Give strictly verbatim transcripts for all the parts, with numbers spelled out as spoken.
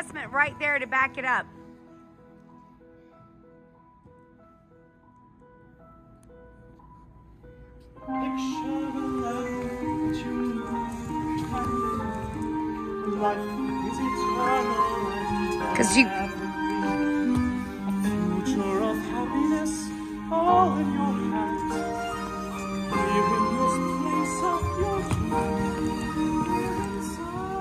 adjustment right there to back it up. Because you... future of happiness all in your hands. Live in this place of your dreams.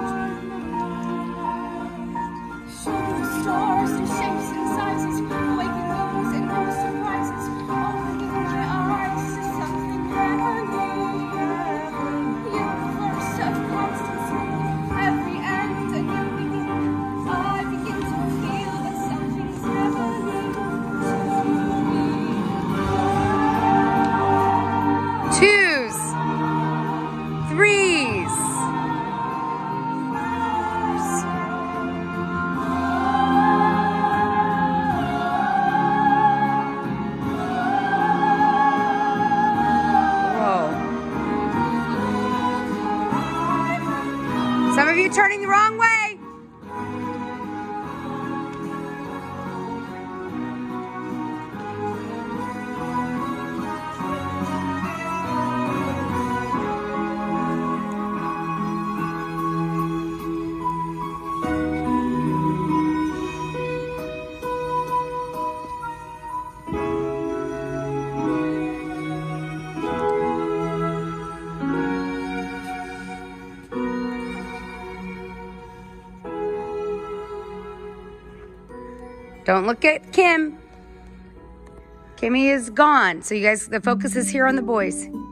Shooting stars to shapes and sizes, awaken those and no surprises. Opening my eyes to something heavenly. Universe of constancy, every end a new beginning. I begin to feel that something's heavenly to me. Twos. Threes. Whoa. Some of you turning the wrong way. Don't look at Kim. Kimmy is gone. So you guys, the focus is here on the boys.